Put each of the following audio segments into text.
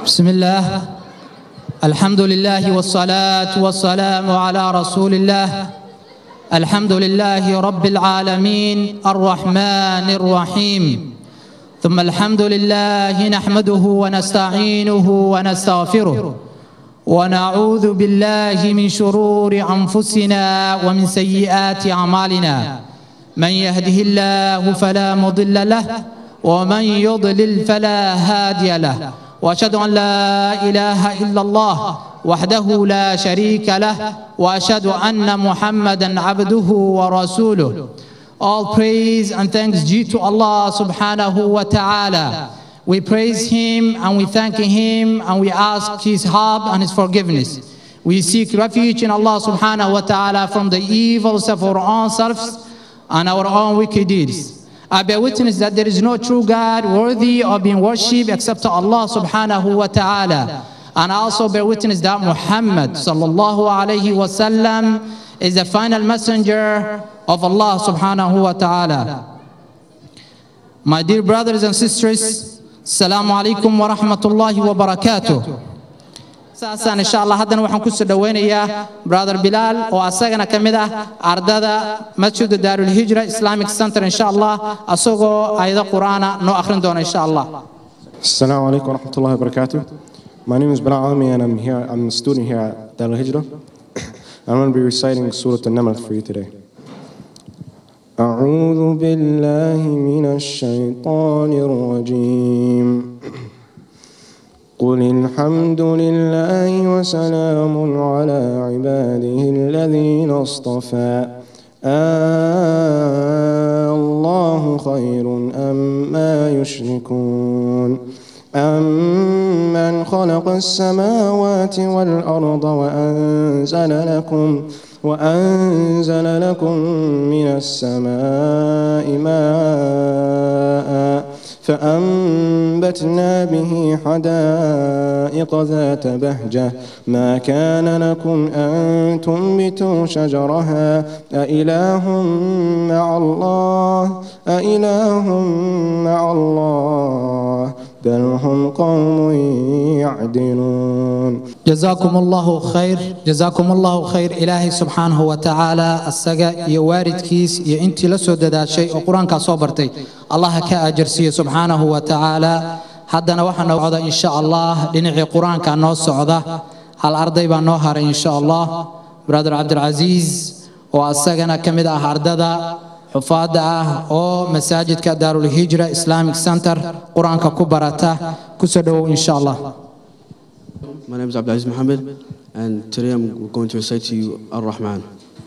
بسم الله الحمد لله والصلاة والسلام على رسول الله الحمد لله رب العالمين الرحمن الرحيم ثم الحمد لله نحمده ونستعينه ونستغفره ونعوذ بالله من شرور أنفسنا ومن سيئات أعمالنا من يهده الله فلا مضل له ومن يضلل فلا هادي له وأشهد أن لا إله إلا الله وحده لا شريك له وأشهد أن محمدا عبده ورسوله. All praise and thanks due to Allah subhanahu wa ta'ala. We praise Him and we thank Him and we ask His help and His forgiveness. We seek refuge in Allah subhanahu wa ta'ala from the evils of our own selves and our own wicked deeds. I bear witness that there is no true God worthy of being worshipped except Allah subhanahu wa ta'ala. And I also bear witness that Muhammad sallallahu alayhi wa sallam is the final messenger of Allah subhanahu wa ta'ala. My dear brothers and sisters, assalamu alaikum wa rahmatullahi wa barakatuh. Saasan inshallah haddana waxaan ku soo dhaweynayaa brother Bilal oo asagana kamid ah ardada Masjid Darul Hijra Islamic Center inshallah asagoo ayada Qur'aana noo akhrin doona inshallah. Assalamu alaikum wa rahmatullahi wa barakatuh. My name is Bilal Almi and I'm a student here at Darul Hijra. I'm going to be reciting Surah An-Naml for you today. أعوذ بالله من الشيطان الرجيم. قل الحمد لله وسلام على عباده الذين اصطفى الله خير أما يشركون أمن خلق السماوات والأرض وأنزل لكم من السماء ماء فأنبتنا به حدائق ذات بهجة ما كان لكم أن تنبتوا شجرها أإله مع الله بل هم قوم يعدلون. جزاكم الله خير إلهي سبحانه وتعالى السجا يوارد كيس ينتي لسودة شيء القرآن كصبرتي الله كأجرسي سبحانه وتعالى حدنا وحنا وعدا إن شاء الله لنعي القرآن كأنه الصعدة الأرض يبقى نهر إن شاء الله. برادر عبد العزيز والسجنا كمدا هرددا حفاظة أو مساجد كدار الهجرة إسلاميك سنتر قرآن كبرته كسدو إن شاء الله. My name is Abdulaziz Muhammad and today I'm going to recite to you Ar-Rahman.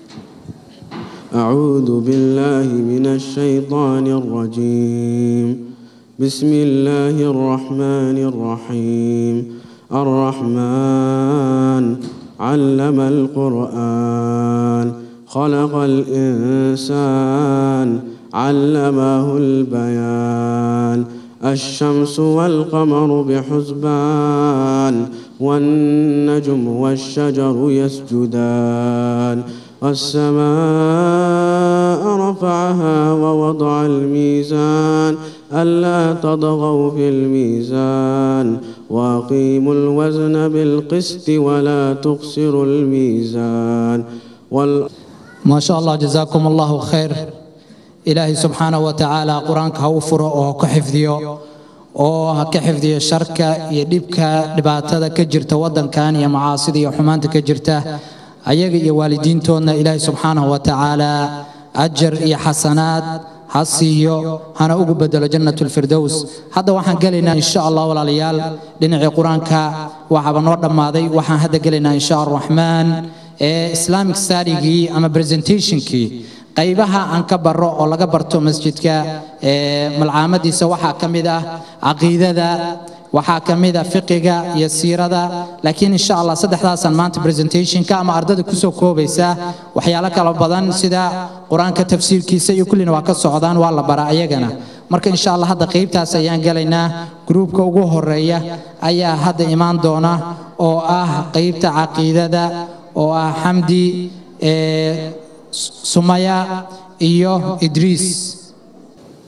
أعوذ بالله من الشيطان الرجيم. بسم الله الرحمن الرحيم. الرحمن علم القرآن خلق الإنسان علمه البيان الشمس والقمر بحسبان والنجم والشجر يسجدان والسماء رفعها ووضع الميزان ألا تطغوا في الميزان وأقيموا الوزن بالقسط ولا تخسروا الميزان ما شاء الله جزاكم الله خير. إلهي سبحانه وتعالى قرآنك هوفر وكحفظيه وكحفظيه شركة يدبك لبعتها كجرت ودن كان يا معاصي وحمانت كجرته أيجي والدين تونا إلهي سبحانه وتعالى أجر يا حسنات حسيو أنا أقبل جنة الفردوس. هذا وحن قالنا إن شاء الله ولا ليال لنعي قرآنك وحبنا ماضي وحن هذا قالنا إن شاء الرحمن Islamic study ama presentation ki qaybaha aan ka baro oo laga barto masjidka malcaamadiisa waxa kamid ah aqeedada waxa kamid ah fiqiga iyo siirada laakiin insha Allah saddexdaas maanta presentation ka ama ardada ku soo koobaysa waxyaalo kala badan sida quraanka tafsiirkiisa iyo kullina waa ka socdaan waa la baraa ayagana. marka insha Allah hadda qaybtaas ayaan galaynaa groupka ugu horeeya ayaa hadda imaan doona oo ah qaybta aqeedada oo ah Hamdi Sumaya iyo Idris.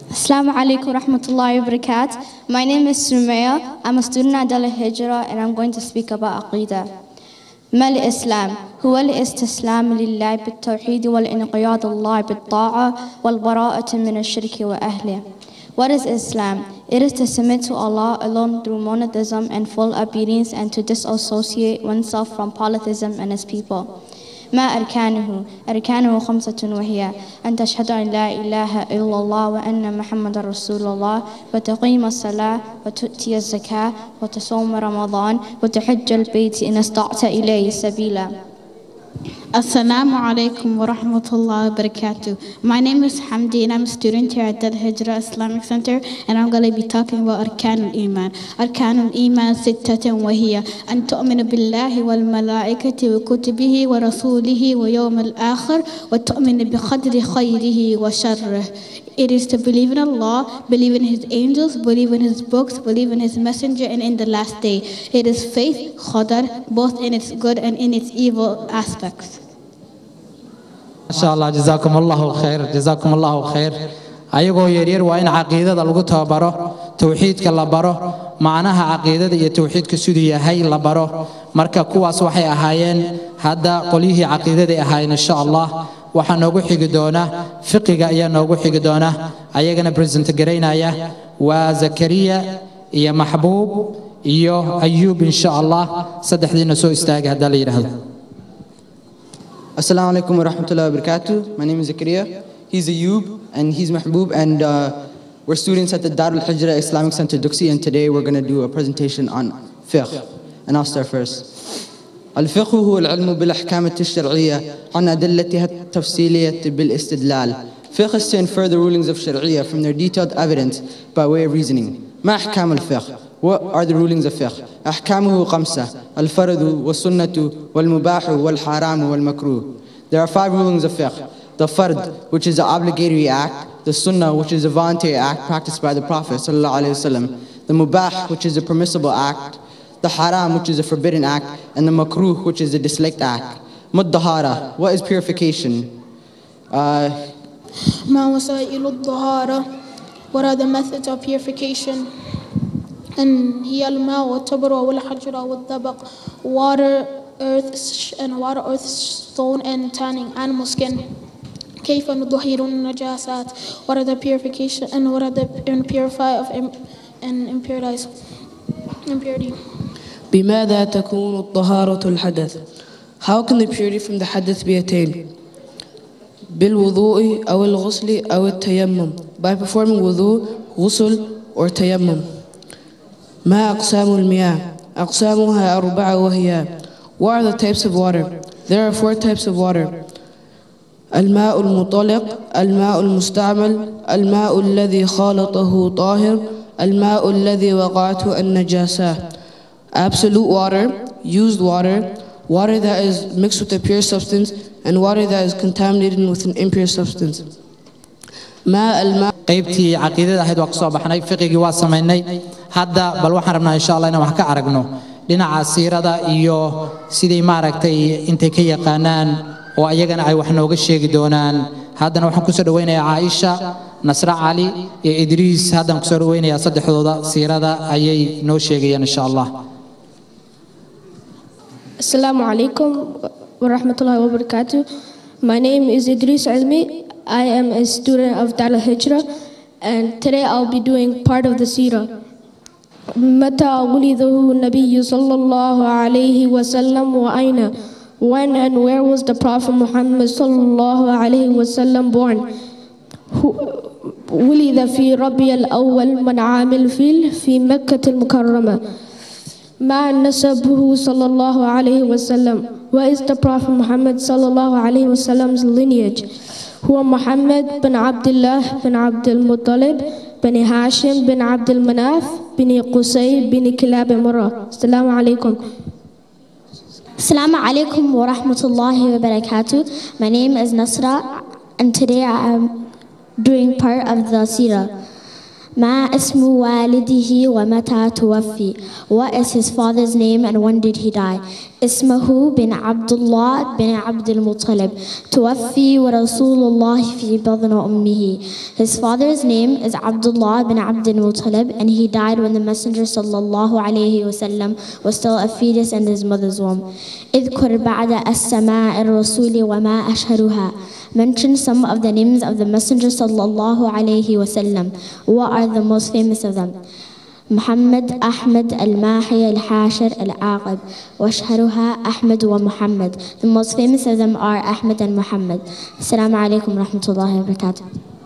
Assalamu alaikum rahmatullahi wa barakatuh. My name is Sumaya. I'm a student at Al Hijra and I'm going to speak about Aqidah. ما الإسلام؟ هو الاستسلام لله بالتوحيد والانقياد الله بالطاعة والبراءة من الشرك وأهله. What is Islam? It is to submit to Allah alone through monotheism and full obedience and to disassociate oneself from polytheism and his people. ما أركانه؟ أركانه 5 وهي أن تشهد أن لا إله إلا الله وأن محمد رسول الله وتقيم الصلاة وتؤتي الزكاة وتصوم رمضان وتحج البيت إن استطعت إليه سبيلا. Assalamu alaikum wa rahmatullahi wa barakatuh. My name is Hamdi and I'm a student here at Al Hijra Islamic Center and I'm going to be talking about Arkan al-Iman. Arkan al-Iman 6 وهي أن تؤمن بالله والملائكة وكتبه ورسوله ويوم الآخر وتؤمن بقدر خيره وشره. It is to believe in Allah, believe in His angels, believe in His books, believe in His messenger and in the last day. It is faith, qadar, both in its good and in its evil aspects. Inshallah, jazakumullahu khair, jazakumullahu khair. Ayagoo yaryar waa in caqiidada lagu tababaro, tawxiidka la baro, macnaha caqiidada iyo tawxiidka siduu yahay la baro. Marka kuwaas waxay ahaayeen hadda qolihii caqiidada ahaayeen inshallah. waxaa noogu xigi doona fiqiga ayaa noogu xigi doona ayagana present gareynaya waa Zakariya iyo Mahbuub iyo Ayub insha Allah saddexdiina soo istaaga hadda la yiraahdo. Assalamu alaikum wa rahmatullahi wa barakatuh. My name is Zakariya. He's Ayub and he's Mahbub and we're students at the Darul Hijra Islamic Center Duxi and today we're going to do a presentation on fiqh. And I'll start first. الفقه هو العلم بالأحكام الشرعية عن أدلتها التفصيلية بالاستدلال. Fiqh is to infer the rulings of Sharia from their detailed evidence by way of reasoning. ما أحكام الفقه? What are the rulings of fiqh? أحكامه 5 الفرض والسنة والمباح والحرام والمكروه. There are 5 rulings of fiqh. The fard, which is an obligatory act. The sunnah, which is a voluntary act practiced by the Prophet ﷺ. The mubah, which is a permissible act. The haram, which is a forbidden act, and the makruh, which is a disliked act. Muddahara, what is purification? ما وسائل الطهارة? What are the methods of purification? And هي الماء والتبر والحجر والدبق, water, earth, and water, earth, stone, and tanning, animal skin. كيف نطهر النجاسات? What are the purification and what are the purify of impurities? Impurity. بماذا تكون الطهارة الحدث? How can the purity from the hadith be attained? بالوضوء أو الغسل أو التيمم. By performing wudu, ghusl, or tayammum. ما أقسام المياه? أقسامها 4 وهي. What are the types of water? There are 4 types of water. الماء المطلق, الماء المستعمل, الماء الذي خالطه طاهر, الماء الذي وقعته النجاسة. Absolute water, used water, water that is mixed with a pure substance, and water that is contaminated with an impure substance. ماء الماء. qaybtii caqiidada ahayd waa soo baxnay, fiqigii waa sameynay. Hadda bal waxaan rabnaa insha Allah inaan wax ka aragno dhinaca siirada iyo sidii maaragtay intay ka yaqaanaan oo ayagana ay wax nooga sheegi doonaan. haddana waxaan ku soo dhaweynayaa Aisha, Nasra Ali iyo Idris. haddana ku soo dhaweynayaa saddexdooda siirada ayay noo sheegayaan insha Allah. Assalamu alaikum wa rahmatullahi wa barakatuh. My name is Idris Ilmi. I am a student of Darul Hijra and today I'll be doing part of the seerah. متى ولده النبي صلى الله عليه وسلم وأين? When and where was the Prophet Muhammad صلى الله عليه وسلم born? ولد في ربيع الأول من عام الفيل في مكة المكرمة. ما نسبه صلى الله عليه وسلم? What is the Prophet Muhammad صلى الله عليه وسلم's lineage? هو محمد بن عبد الله بن عبد المطلب بن هاشم بن عبد المناف بن قصي بن كلاب مرة. السلام عليكم. Assalamu alaikum wa rahmatullahi wa barakatuh. My name is Nasra and today I am doing part of the seerah. ما اسم والده ومتى توفي? What is his father's name and when did he die? اسمه بن عبد الله بن عبد المطلب. توفي ورسول الله في بطن أمه. His father's name is Abdullah bin Abd al-Muttalib and he died when the Messenger sallallahu alayhi wasallam was still a fetus in his mother's womb. اذكر بعد السماء الرسول وما أشهرها. Mention some of the names of the Messenger sallallahu alayhi wasallam. What are the most famous of them? محمد أحمد الماحي الحاشر العاقب وأشهرها أحمد ومحمد. The most famous of them are Ahmed and Muhammad. السلام عليكم ورحمة الله وبركاته.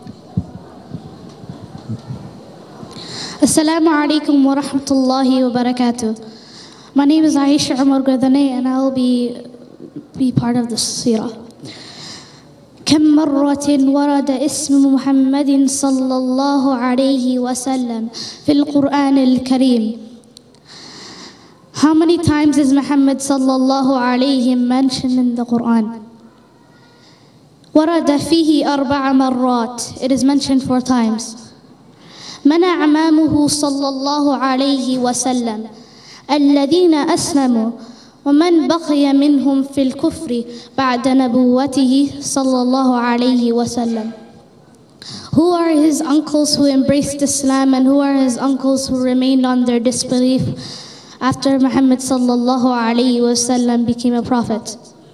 Assalamu alaikum wa rahmatullahi wa barakatuh. My name is Aisha Umar Gurdane and I will be part of the seerah. كم مرة ورد اسم محمد صلى الله عليه وسلم في القرآن الكريم? How many times is Muhammad صلى الله عليه mentioned in the Quran? ورد فيه 4 مرات. It is mentioned 4 times. من أعمامه صلى الله عليه وسلم الذين أسلموا ومن بقي منهم في الكفر بعد نبوته صلى الله عليه وسلم. Who are his uncles who embraced Islam and who are his uncles who remained on their disbelief after Muhammad صلى الله عليه وسلم became a prophet?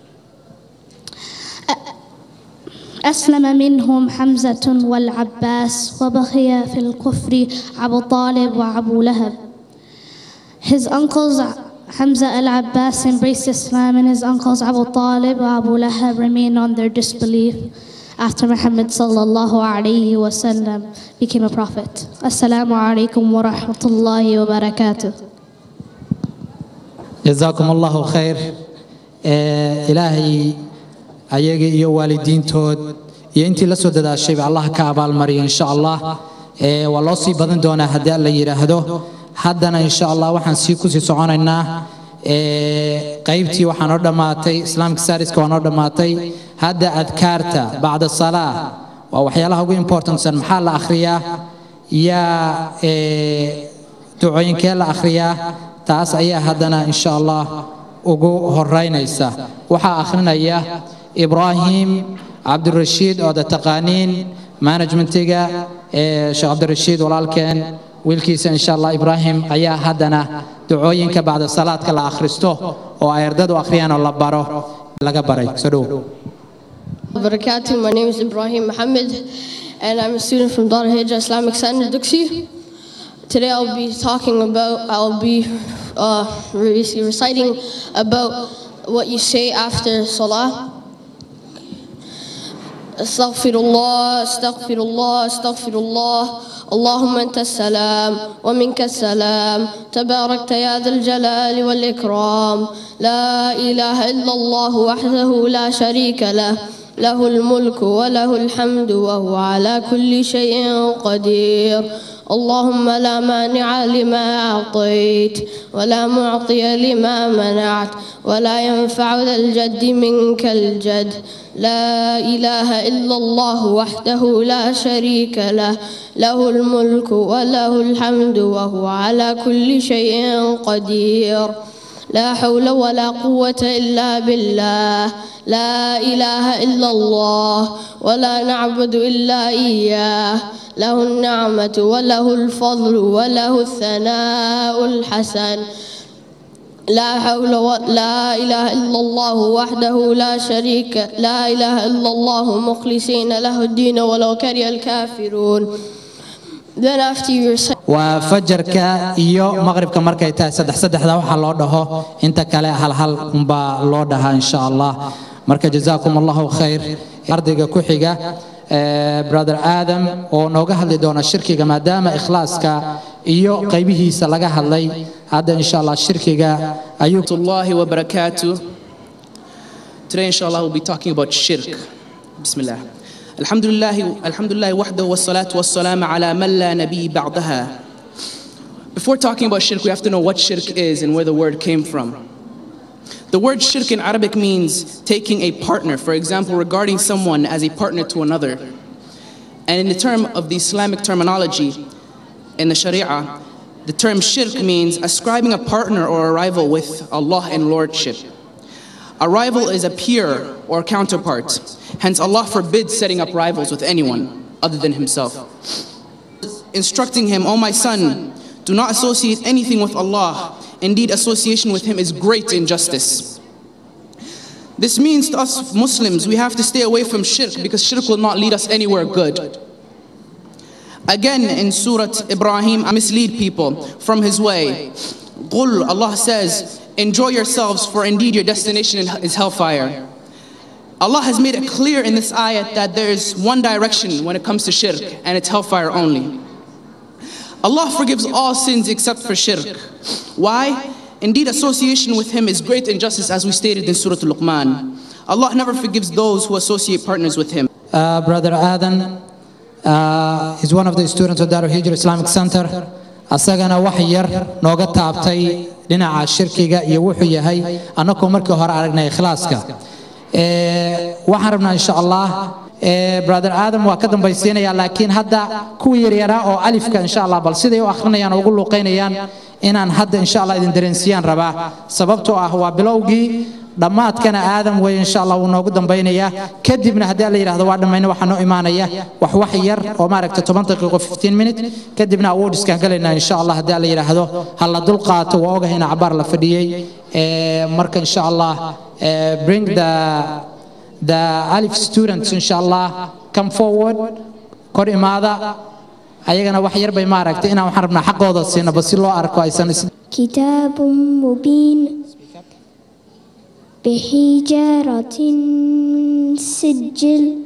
أسلم منهم حمزة والعباس وبقي في الكفر أبو طالب وأبو لهب. His uncles Hamza al-Abbas embraced Islam and his uncles Abu Talib and Abu Lahab remained on their disbelief after Muhammad sallallahu alayhi wasallam became a prophet. Assalamu alaikum wa rahmatullahi wa barakatuh. جزاكم الله خير. إلهي ayaga iyo waalidiintood iyo intii la soo dadaashay Allah ka abaal mariyo insha Allah. Waa loo sii badan doonaa haddii alla yiraahdo. haddana insha Allah waxaan sii ku sii soconaynaa qaybtii waxaan oo dhamaatay Islamic Studies-ka waan oo dhamaatay. hadda adkaarta bacda salaah waa waxyaalaha ugu importantsan. maxaa la akhriyaa yaa ducooyinkee la akhriyaa taas ayaa haddana insha Allah ugu horeynaysa. waxaa akhrinaya Ibrahim Abdurrashid oo taqaaniin managementiga Sheikh Abdurrashid walaalkeen wiilkiisa insha Allah Ibrahim ayaa haddana ducooyinka bacda salaadka la akhristo oo ay ardadu akhriyaan oo la baro laga baray. soo dhow. Barakatuh. My name is Ibrahim Muhammad and I'm a student from Dar al-Hijra Islamic Center, Duxie. Today I'll be reciting about what you say after Salah. Astaghfirullah, astaghfirullah, astaghfirullah. اللهم أنت السلام ومنك السلام تباركت يا ذا الجلال والإكرام لا إله إلا الله وحده لا شريك له له الملك وله الحمد وهو على كل شيء قدير اللهم لا مانع لما أعطيت ولا معطي لما منعت ولا ينفع ذا الجد منك الجد لا إله إلا الله وحده لا شريك له له الملك وله الحمد وهو على كل شيء قدير لا حول ولا قوة إلا بالله لا إله إلا الله ولا نعبد إلا إياه له النعمة وله الفضل وله الثناء الحسن لا إله إلا الله وحده لا شريك لا إله إلا الله مخلصين له الدين ولو كره الكافرون. Then after you recite وفجرك iyo maqribka markay tahay saddexda waxa loo dhaho inta kale hal umba loo dhaha insha Allah. marka jazakumullahu khair. ardayga ku xiga brother Adam oo nooga hadli doona shirkiga maadaama ikhlaaska iyo qaybihiisa laga hadlay. hadda insha Allah shirkiga ayuullahi wa barakatuh. Today inshallah we'll be talking about shirk. Bismillah. Alhamdulillah wahdahu wassalatu wassalamu ala man la nabi ba'daha. Before talking about shirk, we have to know what shirk is and where the word came from. The word shirk in Arabic means taking a partner, for example, regarding someone as a partner to another. And in the term of the Islamic terminology, in the Sharia, the term shirk means ascribing a partner or a rival with Allah in lordship. A rival is a peer or counterpart. Hence, Allah forbids setting up rivals with anyone other than Himself. Instructing him, "O my son, do not associate anything with Allah. Indeed, association with Him is great injustice." This means to us Muslims, we have to stay away from shirk because shirk will not lead us anywhere good. Again, in Surah Ibrahim, mislead people from His way. Qul, Allah says, "Enjoy yourselves, for indeed your destination is hellfire." Allah has made it clear in this ayat that there is one direction when it comes to shirk, and it's hellfire only. Allah forgives all sins except for shirk. Why? Indeed, association with Him is great injustice, as we stated in Surah Luqman. Allah never forgives those who associate partners with Him. Brother Adam is one of the students of Darul Hijra Islamic Center. Asagana wax yar nooga taabtay dhinaca shirkiga iyo wuxuu yahay annagoo markii hore aragnay ikhlaaska. Waxaan rabnaa insha Allah Brother Adam waa ka dambaysiinaya, laakiin hadda kuwa yaryara oo alifka insha Allah bal siday u akhrinayaan oo ugu luqeynayaan inaan hadda insha Allah idin dareensiyaan rabaa, sababtoo ah waa bilowgii dhammaadkana Adam way insha Allah uu noogu dambaynayaa, kadibna haddii la yiraahdo waa dhamayna waxa noo imaanaya wax yar oo maaragtay 10 daqiiqo 15 minutes, kadibna awood iska galeynaa insha Allah haddii la yiraahdo hal dul qaato waa ogahayna cabaar la fadhiyay marka insha Allah bring the Alif students inshallah come forward kor imaada ayagana wax yar bay maaragtay inaan waxaan rabnaa xaqooda siina bas si loo arko aysan kitabun mubin bihijaratin sijil.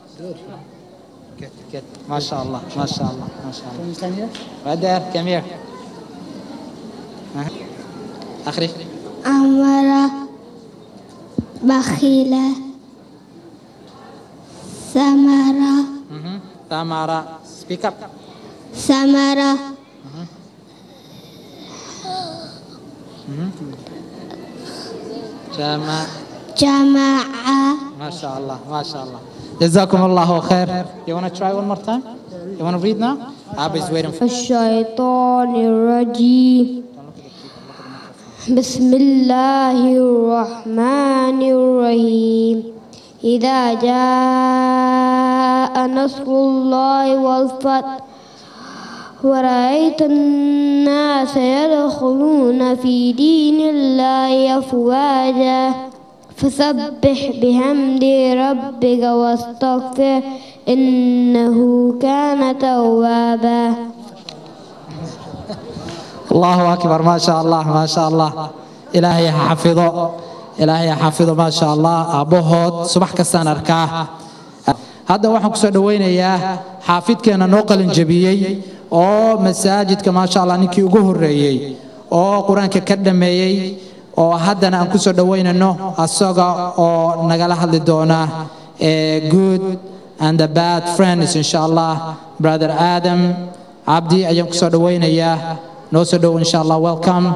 ما شاء الله ما شاء الله ما شاء الله. بدر come here. آخري. أمر بخيلة ثمرة. ثمرة. Speak up. ثمرة. جماعة. ما شاء الله ما شاء الله. جزاكم الله خير. You want to try one more time? You want to read now? Abby's waiting for الشيطان الرجيم. بسم الله الرحمن الرحيم. إذا جاء نصر الله والفتح ورأيت الناس يدخلون في دين الله أفواجا فسبح بحمد ربك واستغفر إنه كان توابا. الله أكبر ما شاء الله ما شاء الله. إلهي حفظه إلهي حفظه ما شاء الله. أبوهود صباح كستان أركاه. هذا واحد كسر دوينيا حافظ كأنه نقل جبيي أو مساجد كما شاء الله نكي وجوه الرئي أو قرآن كقدمي أو هذا أنا كسر دوينا إنه الصاغة أو نقله للدونا good and the bad friends إن شاء الله. brother Adam عبدي أيام كسر دوينيا نوصل إن شاء الله. welcome.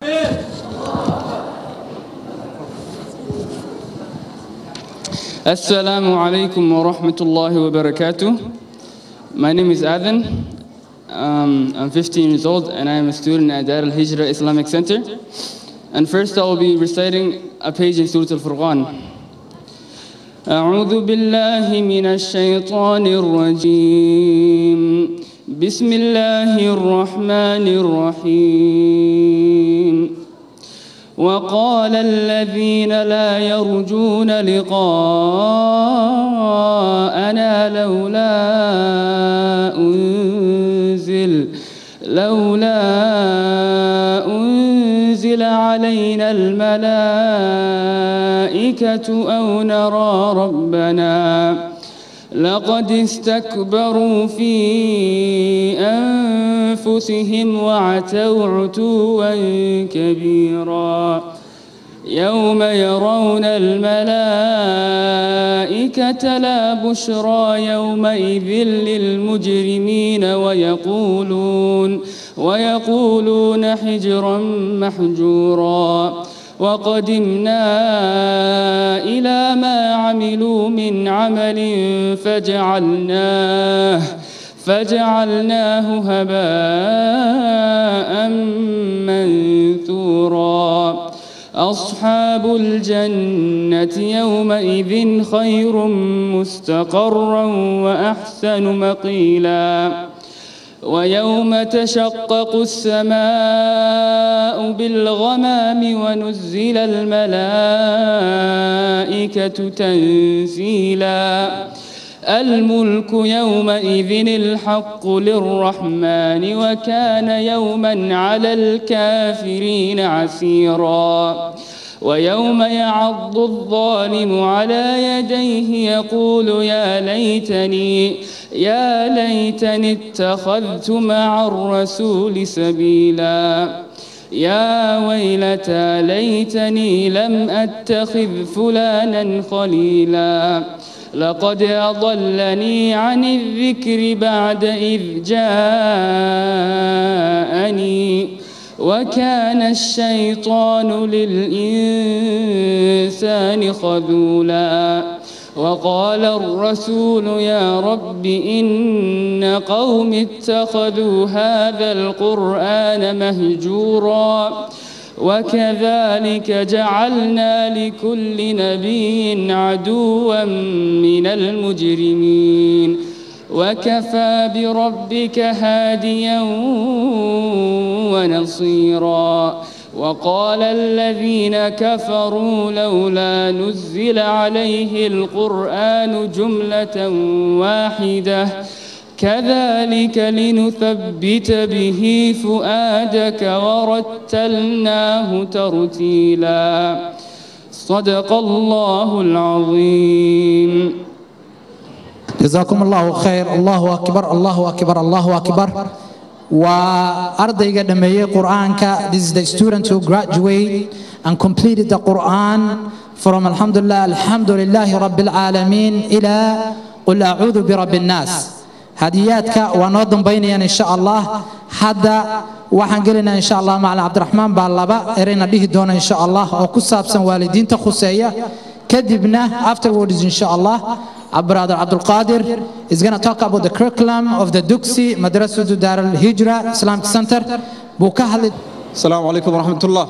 Assalamu alaikum wa rahmatullahi wa barakatuh. My name is Adhan. I'm 15 years old and I am a student at Darul Hijra Islamic Center. And first I will be reciting a page in Surah Al-Furqan. أعوذ بالله من الشيطان الرجيم. بسم الله الرحمن الرحيم. وقال الذين لا يرجون لقاءنا لولا أنزل علينا الملائكة أو نرى ربنا لقد استكبروا في أنفسهم وعتوا عتوا كبيرا. يوم يرون الملائكة لا بشرى يومئذ للمجرمين ويقولون حجرا محجورا. وقدمنا إلى ما عملوا من عمل فجعلناه هباء منثورا أصحاب الجنة يومئذ خير مستقرا وأحسن مقيلا ويوم تشقق السماء بالغمام ونزل الملائكة تنزيلا الملك يومئذ الحق للرحمن وكان يوما على الكافرين عسيرا ويوم يعض الظالم على يديه يقول يا ليتني اتخذت مع الرسول سبيلا يا ويلتى ليتني لم أتخذ فلانا خليلا لقد أضلني عن الذكر بعد إذ جاءني وكان الشيطان للإنسان خذولا وقال الرسول يا رب إن قوم اتخذوا هذا القرآن مهجورا وكذلك جعلنا لكل نبي عدوا من المجرمين وكفى بربك هاديا ونصيرا وقال الذين كفروا لولا نزل عليه القرآن جملة واحدة كذلك لنثبت به فؤادك ورتلناه ترتيلا صدق الله العظيم. جزاكم الله خير. الله أكبر الله أكبر الله أكبر. وأرضي قدمي قرآن This is the student who graduated and completed the Quran from الحمد لله رب العالمين إلى قل أعوذ برب الناس. هدياتك ونوضم بيني إن شاء الله حدا waxaan gelina insha Allah macallin Cabdiraxmaan baa laba ereyna dhihi doona insha Allah oo ku saabsan waalidiinta khuseeya kadibna afterwards insha Allah Brother Abdul Qadir is going to talk about the curriculum of the Duksi Madrasatu Dar al-Hijra Islamic Center. Assalamu alaikum wa rahmatullah.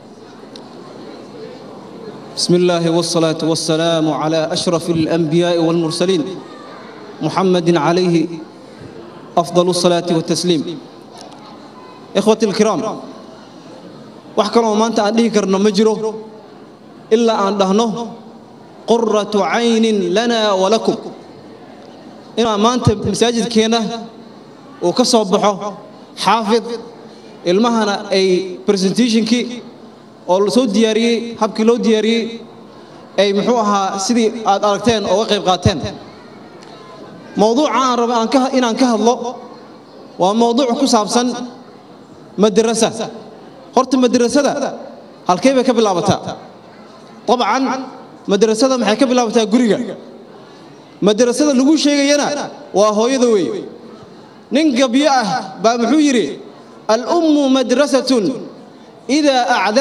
Bismillah wassalatu wassalamu ala ashrafil anbiya'i wal mursalin Muhammadin alayhi afdalu salati wa taslim. إخوتي الكرام وحكروا ما أنت أديه كرنا مجرو إلا أن دهنه قرة عين لنا ولكم إن ما أنت مساجد كينا وكصبحه حافظ المهنة أي presentation كي أو صوت دياري حبك لو دياري أي محوها سيدي أركتين أو قيبقاتين موضوع عارب إن أنكه الله وموضوع كسابسن مدرسة هرت مدرسة هل كيف كبلابتها طبعا مدرسة محي كبلابتها قرية مدرسة لقو شيء ينا وهو يذوي ننقبيعه بمحيري الأم مدرسة إذا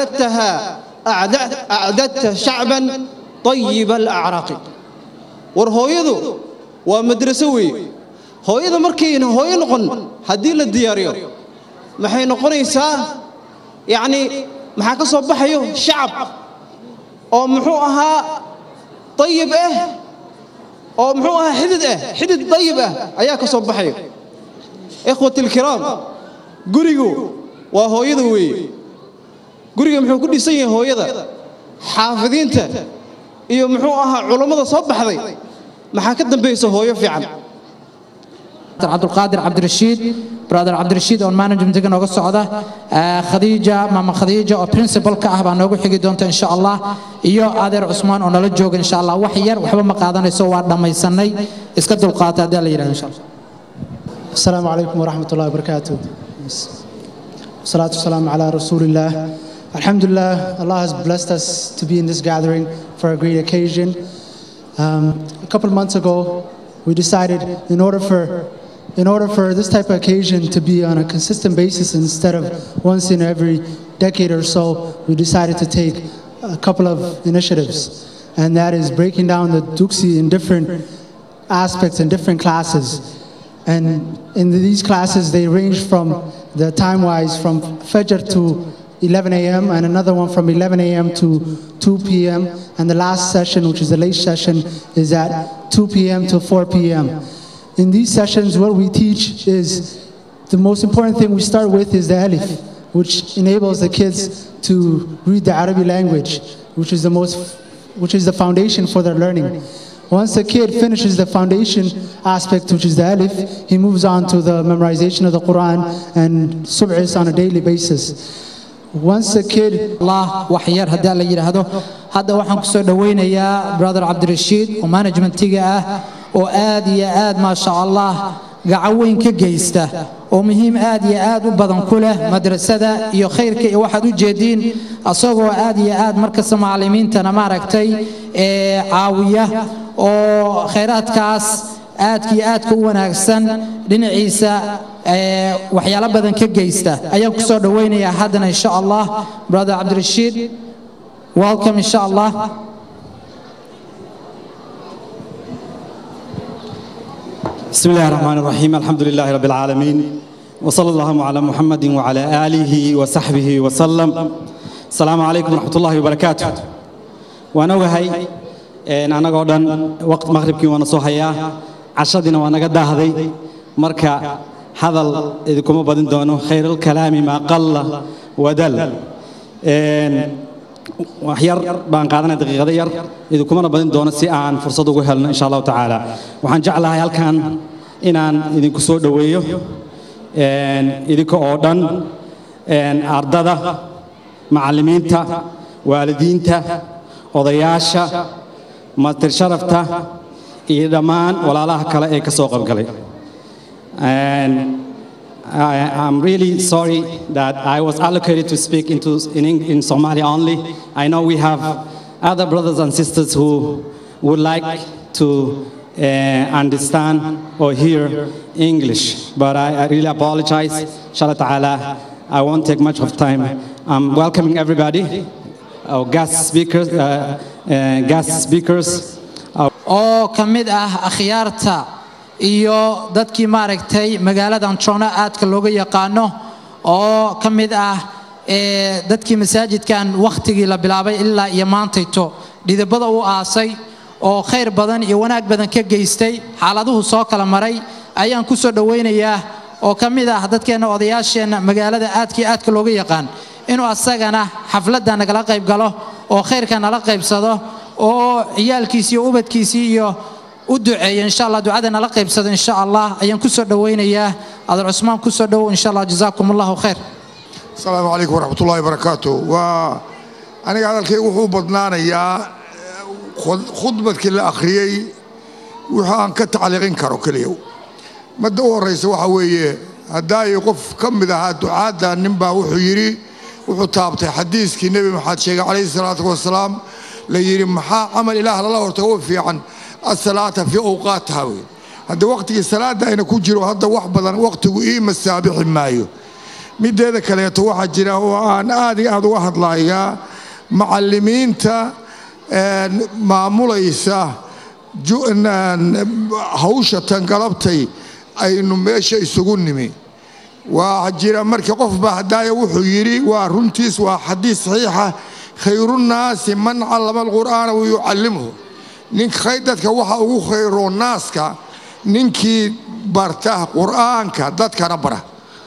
أعددت شعبا طيب الأعراق وهو يذو ومدرسوي هو يذو مركين هو ينقن هديل الدياريو maxay noqonaysaa yaani maxaa ka soo baxayo shacab oo muxuu ahaa طيب oo muxuu ahaa xidid طيب ayaa ka soo baxayo ikhwati الكرام gurigu waa hooyada weey guriga muxuu ku dhisan yahay hooyada xaafidiinta iyo muxuu ahaa culimada soo baxday maxaa ka dambeeyay hooyo fiican Abdul Qadir Abdul Rashid Brother Abdul Rashid on management ka nooga socda Khadija Mama Khadija oo principal ka ah baa noogu xigi doonta insha Allah iyo Adeer Usman oo nala jooga insha Allah wax yar waxba ma qaadanayso waa dhamaysanay iska dulqaata hadii la yiraahdo insha Allah Assalamu alaykum wa rahmatullahi wa barakatuh Salatu wassalamu ala rasulillah Alhamdulillah Allah has blessed us to be in this gathering for a great occasion a couple months ago we decided in order for this type of occasion to be on a consistent basis instead of once in every decade or so, we decided to take a couple of initiatives. And that is breaking down the Duksi in different aspects and different classes. And in these classes, they range from the time-wise from Fajr to 11 a.m. and another one from 11 a.m. to 2 p.m. And the last session, which is the late session, is at 2 p.m. to 4 p.m. In these sessions, what we teach is the most important thing we start with is the alif, which enables the kids to read the Arabic language, which is the foundation for their learning. Once a kid finishes the foundation aspect, which is the alif, he moves on to the memorization of the Quran and sub'is on a daily basis. Once a kid, Allah waxyar hadaa la yiraahdo hadda waxaan ku soo dhaweynayaa brother Abdirashiid oo managementiga ah oo aad iyo aad ma sha Allah gacan weyn ka geysta oo muhiim aad iyo aad u badan ku leh madrasada iyo khayrka iyo waxaad u jeedin asagoo aad iyo aad markasta macallimiintana maaragtay caawiya oo khayraadkaas aadkii aadka u wanaagsan dhinaciisa waxyaalo badan ka geysta ayaan ku soo dhaweynayaa haddana insha Allah brother Abdirashiid welcome insha Allah بسم الله الرحمن الرحيم الحمد لله رب العالمين وصلى الله على محمد وعلى آله وصحبه وسلم السلام عليكم ورحمة الله وبركاته وأنا وهي أنا قدن وقت مغربك وأنا صحيا عشرين وأنا قد هذي مركا هذا إذا كم بدن دونه خير الكلام ما قل ودل وحير بان قادنا دقيقة دير إذا كنا بدن دون سيان فرصة وهلنا إن شاء الله تعالى وحنجعلها يالكان إنان إذا كسور دويو إذا كأردن أرددا معلمين تا والدين تا وضياشة ما تشرفتا إيرمان ولا الله كلا إكسوق بقلي I'm really sorry that I was allocated to speak in Somali only. I know we have other brothers and sisters who would like to understand or hear English, but I really apologize. Inshallah ta'ala, I won't take much of time. I'm welcoming everybody, our guest speakers. oo kamid akhyarta iyo dadkii maaragtay magaaladan Toronto aadka looga yaqaano oo kamid dadkii masaajidkan waqtigii la bilaabay ilaa iyo maantayto dhidabada u aasay oo khayr badan iyo wanaag badan ka geystay xaaladuhu soo kala maray ayaan ku soo dhaweynayaa oo kamid dadkeena odayaasheena magaalada aadka looga yaqaan inuu asagana xafladda nagala qayb galo oo khayrka nala qaybsado oo ciyaalkiisa iyo ubadkiisa iyo ودعي إن شاء الله دعاءنا لقيب صد إن شاء الله أيام كسر دوينا يا هذا العثمان كسر دو إن شاء الله جزاكم الله خير. السلام عليكم ورحمة الله وبركاته. وأنا قاعد الكي وحو بدنانا يا خطبة كل أخريي وحان كتعليقين كارو كليو. ما دور الرئيس وحوي هداي يقف كم ذا دعاء نبا وحيري وحو تابت حديث كي النبي محمد شيخ عليه الصلاة والسلام ليري محا عمل إله الله وتوفي عن الصلاة في أوقاتها هذا وقت الصلاة أنا كجرو هذا وحبا وقت وإيم السابح مايو مد هذا كلا واحد جرا وأنا آدي هذا واحد لايا معلمين تا معموليسا جو إن هوشة تنقلبتي أي إنه ماشي يسقوني واحد جرا مركب قف بهدايا وحيري ورنتيس وحديث صحيحة خير الناس من علم القرآن ويعلمه نينك خيدتك وحا ugu khayro naaska ninkii barta quraanka dadka rabara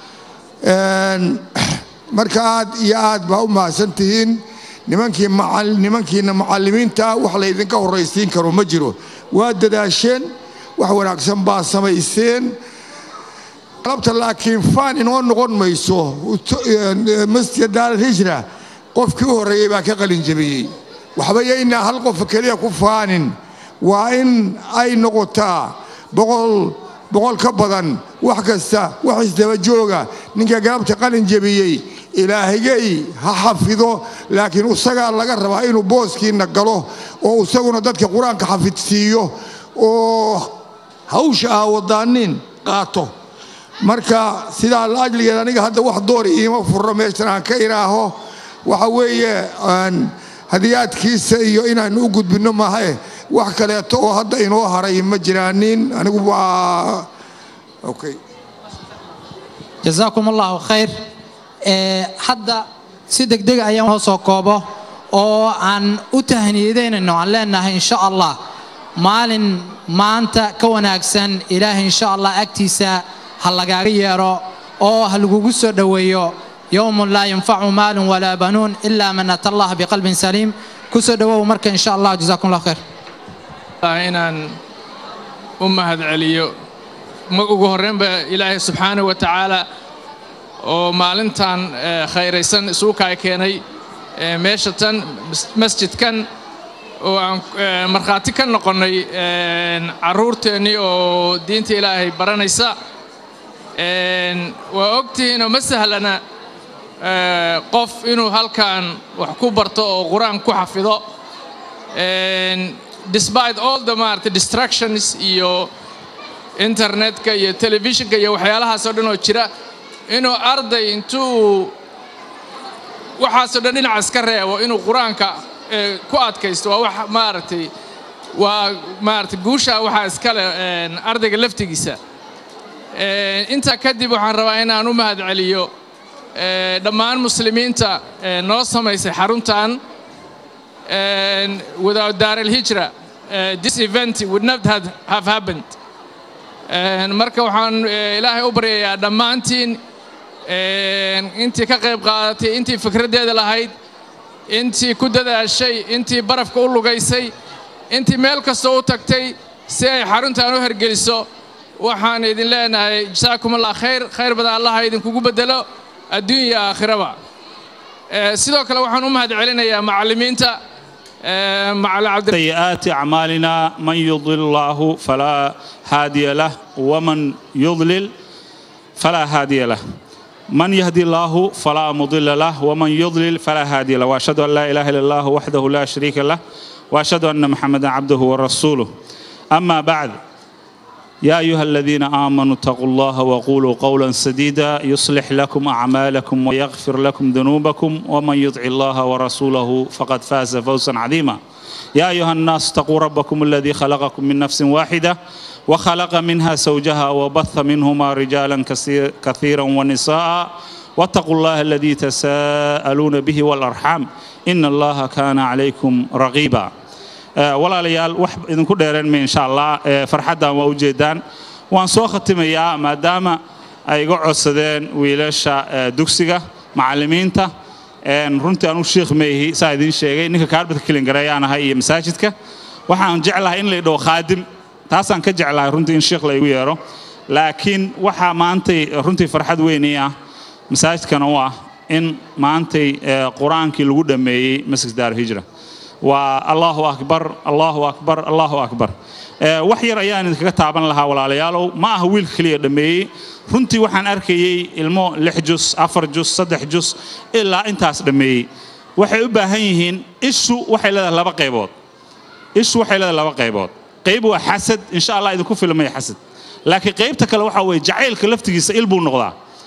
marka aad iyo aad baa u maasantihiin nimankiina macallimiinta wax la idinka horeysiin karo ma jiro waa dadaasheen wax wanaagsan baa samayseen qalabta laakiin faan inoo noqon mayso masjid al-hijra qofkii horeeyay baa ka qalin jabiyay waxbayayna hal qof kaliya ku faanin waa in ay noqotaa boqol ka badan wax kasta wax isdaba jooga ninka galabta qalin jabiyay ilaahigay ha xafido laakiin usaga laga rabaa inuu booskiina galo oo usaguna dadka quraanka xafidsiiyo oo hawsha wadaanin qaato marka sidaa la ajligeeda aniga hadda wax door iima furro meeshan aan ka iraaho waxa weeye hadiyaadkiisa iyo inaan u gudbino maaha wax kale oo hadda inoo haray ma jiraanin anigu waa Okay. جزاكم الله خير. hadda si degdeg ayaan hoos soo koobo oo aan u tahniideynayno aan leenahay insha Allah maalin maanta ka wanaagsan ilaahay insha Allah agtiisa ha lagaaga yeero oo ha lagugu soo dhaweeyo يوم لا ينفع مال ولا بنون إلا من أتى الله بقلب سليم كسر دواء مركز إن شاء الله جزاكم الله خير. إن هذا عليو مقهورين بإله سبحانه وتعالى ومالنتان خيريسن سوكا كيني ماشتن مسجد كان ومرخاتي كان نقولني عرورتني ودينتي إلهي برانيسا وأوقتي إنه مسهلنا qof inuu halkan wax ku barto oo quraan ku xafido despite all the distractions iyo internetka iyo televisionka iyo waxyaalahaas oo dhan oo jira inuu arday intuu waxaas oo dhan dhinac iska reebo inuu quraanka ku adkaysto waa wax maartay guusha waxa iska leh ardayga laftigiisa inta kadib waxaan rabaa inaan u mahad celiyo dhammaan muslimiinta noo samaysay xaruntan without Dar al-Hijra this event would not have happened marka waxaan ilaahay u baryayaa dhammaantiin intii ka qayb qaadatay intii fikradeeda lahayd intii ku dadaashay intii barafka u lugaysay intii meel kasta u tagtay si ay xaruntan u hergeliso waxaan idin leenahay jazaakumullahu khayr badan Allah idin kugu bedelo الدنيا آخرة سيدو كلا وحن أمهد علينا يا معلمين مع العبد سيئات أعمالنا من يضل الله فلا هادي له ومن يضلل فلا هادي له من يهدي الله فلا مضل له ومن يضلل فلا هادي له وأشهد أن لا إله إلا الله وحده لا شريك له وأشهد أن محمدا عبده ورسوله أما بعد يا أيها الذين آمنوا اتقوا الله وقولوا قولا سديدا يصلح لكم أعمالكم ويغفر لكم ذنوبكم ومن يطع الله ورسوله فقد فاز فوزا عظيما يا أيها الناس اتقوا ربكم الذي خلقكم من نفس واحدة وخلق منها زوجها وبث منهما رجالا كثيرا ونساء واتقوا الله الذي تساءلون به والأرحام إن الله كان عليكم رقيبا walaalayaal wax idinku dheereen insha Allah farxadan waa u jeedaan waan soo khatimayaa maadaama ay iga codsadeen wiilasha dugsiga macallimiinta runtii aanu sheekh meehi saa idin sheegay ninka kaarbadka kilin gareeyaan ahay iyo masaajidka waxaan jeclahay in la idho khaadim taasaan ka jeclahay runtii in sheekh la igu yeero laakiin waxa maantay runtii farxad weyn ah masaajidkan oo ah in maantay quraankii lagu dhameeyay masjid Dar al-Hijra والله أكبر الله أكبر الله أكبر وحير أيان إذا كتابنا لها ولا ليالو ما هو الخلية دمي رنتي وحن أركي المو لحجس أفر جس صدح جس إلا أنت دمي وحيبه هين إيشو وحيلا لا بقيبود إيشو وحيلا لا بقيبود قيب وحسد إن شاء الله إذا كفي لما يحسد لكن قيبتك لو حوي جعيل كلفتك يسئل بالنقطة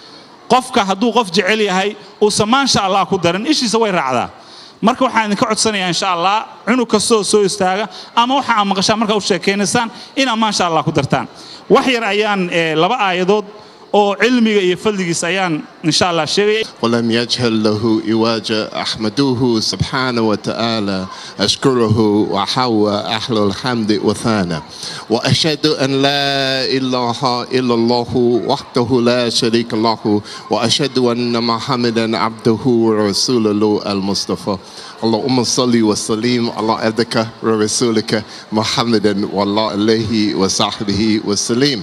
قفك هدو قف جعلي هاي وسمان شاء الله قدرن إيش يسوي رعدا marka waxaan ka codsanayaa insha Allah inuu ka soo istaaga ama waxa aan maqashaa marka u sheekeenaysan in ama insha Allah ku dartaan wax yar ayaan laba aayadood oo cilmiga iyo fadligiisa ayaan insha Allah sheegay ولم يجهل له إواجة أحمده سبحانه وتعالى أشكره وحوى أهل الحمد وثانا وأشهد أن لا إله إلا الله وحده لا شريك له وأشهد أن محمدا عبده ورسوله المصطفى اللهم صل وسلم على عبدك ورسولك محمد والله عليه وصحبه وسلم.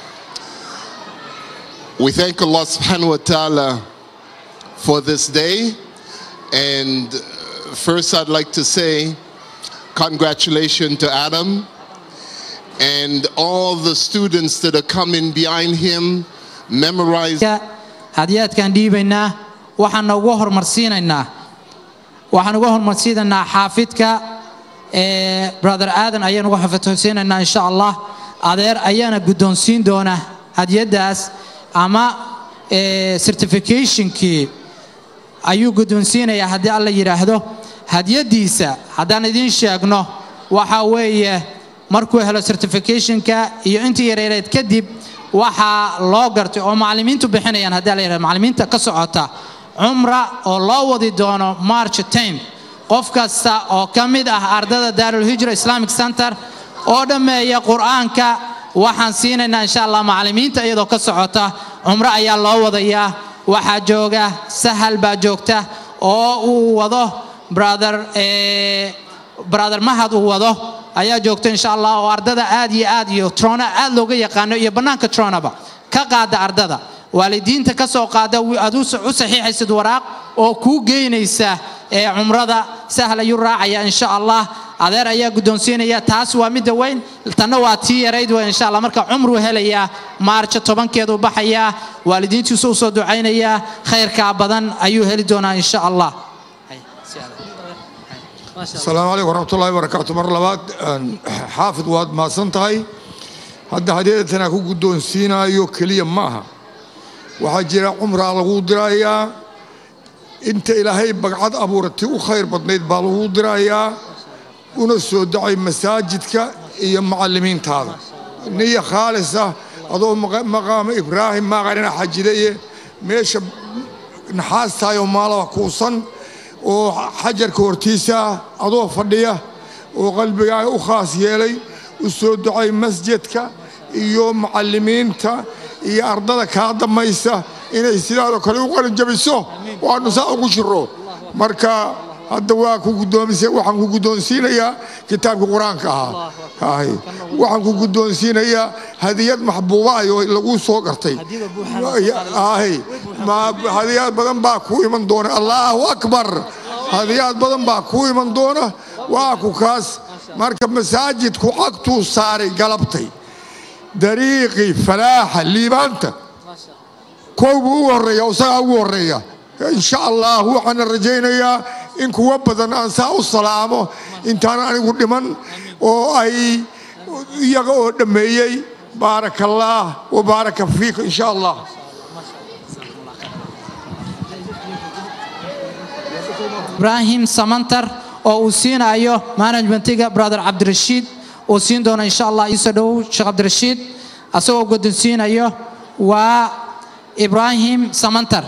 We thank Allah subhanahu wa ta'ala for this day, and first I'd like to say congratulations to Adam and all the students that are coming behind him, memorizing. هديات كان ديبنا وحنا وهر مرسينا وحنا وهر مرسينا حافظك brother Adam أيان وحفظ سينا إن شاء الله أدير أيان قدون سين دونا هديات داس أما certification كي أيو قدون سينا يا هدي الله يرهده هديات ديسا هدان دين شاقنا وحاوية markuu helo certification ka iyo intii yareereed kadib waxaa loo gartay oo macallimiintu bixinayaan haddii la yidhahdo macallimiinta ka socota cumra oo loo wadi doono March 10 qof kasta oo ka mid ah ardada Darul Hijra Islamic Center oo dhameeya quraanka waxaan siinaynaa insha Allah macallimiinta iyadoo ka socota cumra ayaa loo wadayaa waxaa jooga Sahal baa joogta oo uu wado brother Mahad uu wado ayaa joogta insha Allah oo ardada aad iyo Trona aad looga yaqaano iyo banaanka Tronaba ka qaada ardada waalidiinta ka soo qaada aad u saxiixaysid waraaq oo ku geynaysa cumrada Sahal ayuu raacaya insha Allah adeer ayaa guddoonsiinaya taas waa mid weyn tanna waa tii yarayd waa insha Allah marka cumru helaya March 10keedu baxaya waalidiintiisu u soo ducaynaya khayrka badan ayuu heli doonaa insha Allah السلام عليكم ورحمة الله وبركاته مرة لبعض حافظ واد ما سنتهاي هذا هديتنا كو قدون سينا يو كليا معها وحجر عمره على غودرايا انت إلهي بقعد أبو رتي وخير بطنيت بالغودرايا ونسو دعي مساجدك يا معلمين هذا نية خالصة أضو مقام إبراهيم ما غيرنا حجرية ميش نحاس تايو مالا وكوصن وحجر كورتيسا أضو فردية وقلبي وخاص يلي وسو دعي مسجدك يوم معلمين تا يا أرضك هذا ما يسا إن يستلالو كلو قال جبسو وأنو ساقو شرو مركا الدواء كوكدون وحن كوكدون سينيا كتاب القرآن كها هاي وحن كوكدون سينيا هديات محبوبة يلقوا سوقرتي هاي ما هديات بدن باكوي من دون الله أكبر هديات بدن باكوي من دونه واكو كاس مركب مساجد كوكتو صاري قلبتي دريقي فلاح اللي بانت كوبو وريا وساو وريا إن شاء الله هو عن الرجينيا إن كوا بدن أنساء السلامه إن تانا أنا قلت من أو أي يقول دميي بارك الله وبارك فيك إن شاء الله. إبراهيم سمنتر أو أسين أيوه مانجمنتيجا برادر عبد الرشيد أسين دونا إن شاء الله يسدو شيخ عبد الرشيد أسوأ قد أسين أيوه وإبراهيم سمنتر.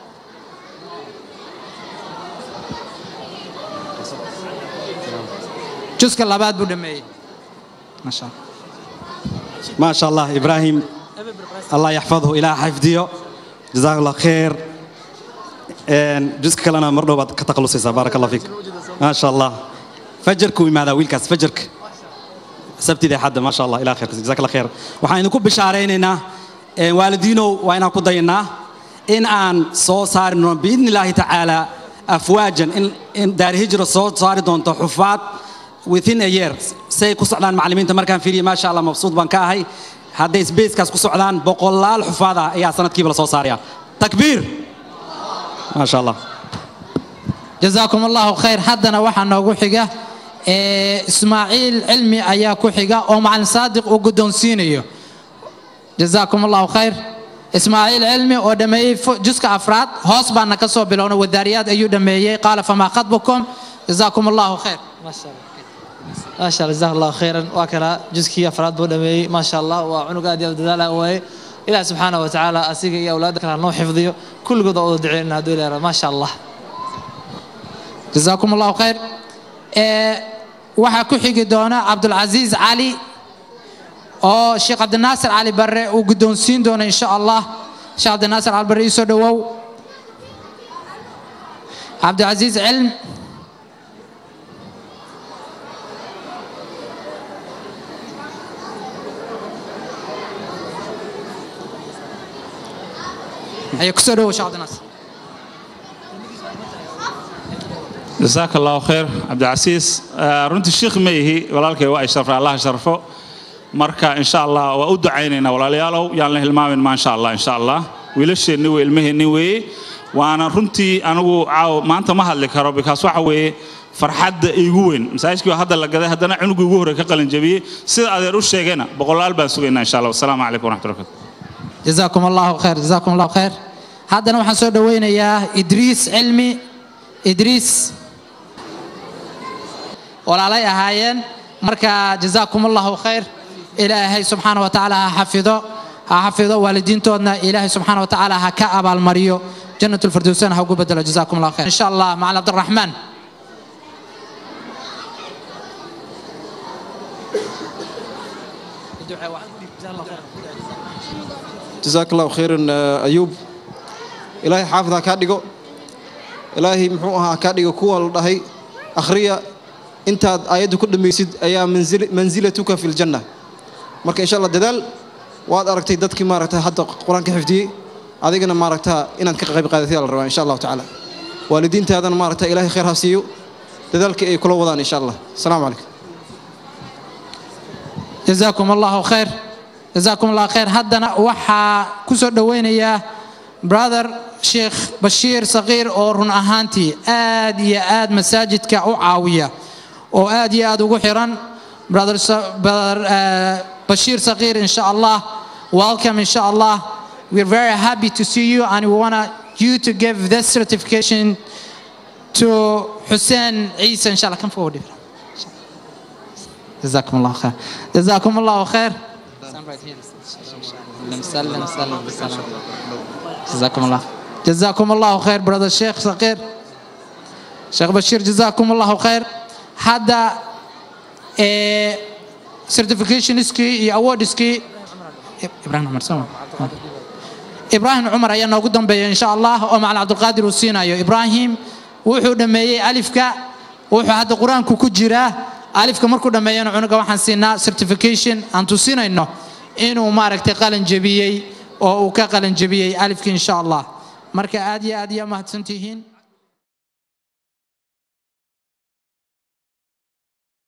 جزء اللبات بدمي ما شاء الله إبراهيم الله يحفظه إلى حفظه جزاك الله خير جزء كلنا مرة بعد كتقلص بارك الله فيك ما شاء الله فجرك وماذا ويلكاس فجرك سبت ذي حد ما شاء الله إلى خير جزاك الله خير وحينكم بشعريننا والدينه وين قضينا إن صار بإذن الله تعالى أفواجا إن دار هجرة صار دون تحفات within a year say ku socdaan macallimiinta markaan fiiriyo ma sha Allah mabsuud baan ka ahay haday space kaas ku socdaan boqolaal xufaada ayaa sanadkiiba la soo saaraya takbiir ma sha Allah جزاكم الله خير حدنا waxaa noogu xiga Ismaaciil Cilmi ayaa ku xiga oo macallin Saadiq uu guddoonsiinayo جزاكم الله خير إسماعيل علمي oo dhameeyay juska afraad hoos baan ka soo bilowna wadaariyad ayuu dhameeyay qaala fama khadbukum جزاكم الله خير ما شاء الله ما شاء الله جزاه الله خيرا وكلا جزكي أفراد بودمي ما شاء الله وعنق أدي الدلالة وهي إلى سبحانه وتعالى أسيق يا أولادك لأنه حفظيه كل قضاء دعينا هذول ما شاء الله جزاكم الله خير waxaa ku xigi doona Abdul Aziz Ali oo Sheikh Abdul Nasir Ali Barre uu guddoonsiin doona insha Allah Sheikh Abdul Nasir Ali Barre soo dhawow Abdul Aziz Ilm يكسروا شعب الناس جزاك الله خير عبد العزيز رنت الشيخ ميهي ولالك واي شرف الله شرفه مركا ان شاء الله وادعينا ولاليالو يالله المامن ما شاء الله ان شاء الله ويلشني ويلمهني وي وانا رنتي انو عاو ما انت ما hadli karo because waxa weeye farxad igu weyn masaajidkii hadda la gaday hadana cunugu ugu hore ka qalin jabiyay sida adeer u sheegayna boqolaal baan sugaynaa insha Allah wassalaamu alaykum wa rahmatullahi جزاكم الله خير جزاكم الله خير هذا waxaan soo dhaweynayaa Idris Cilmi Idris walaalay ahaayeen marka جزاكم الله خير ilaahay subhanahu wa ta'ala hafido حافظوا والدين تودنا إلهي سبحانه وتعالى هكا أبا المريو جنة الفردوسين هاو بدل جزاكم الله خير إن شاء الله مع عبد الرحمن. جزاك الله خيرا أيوب إلهي حافظها كاديغو إلهي محوها كاديغو كوا لدهي أخريا أنت آيات كل ميسد أيا منزلتك في الجنة مرك إن شاء الله ددال واد أركتي دتك ما ركتها حتى قرآن كحفظي أذيقنا ما ركتها إن أنت كغيب قادتي الله إن شاء الله تعالى والدين تهذا ما ركتها إلهي خيرها سيو ددالك كل وضان إن شاء الله السلام عليكم. جزاكم الله خير جزاكم الله خير. هدنا وحا كسر دوينيا brother شيخ بشير صغير أو رن أهانتي آد يا آد مساجد كعاوية أو آد يا آد وحيران brother بشير صغير إن شاء الله welcome إن شاء الله. We're very happy to see you and we want you to give this certification to Hussein Isa إن شاء الله. Come forward. جزاكم الله خير جزاكم الله خير. سلم بالسلام. جزاكم الله جزاكم الله خير brother الشيخ صغير شيخ بشير جزاكم الله خير. هذا certification اسكي award اسكي إبراهيم عمر سلام إبراهيم عمر أيام نقدم بيه إن شاء الله ومع عبد القادر وسينا يا إبراهيم وحو دمية ألف كا وحو هذا القرآن كوجرة ألف كمركو دمية عنق وحن سينا certification أن تسينا إنه مارك تقالن جبيي أو كقالن جبيي ألف إن شاء الله مركا آدية ما هتسنتهين.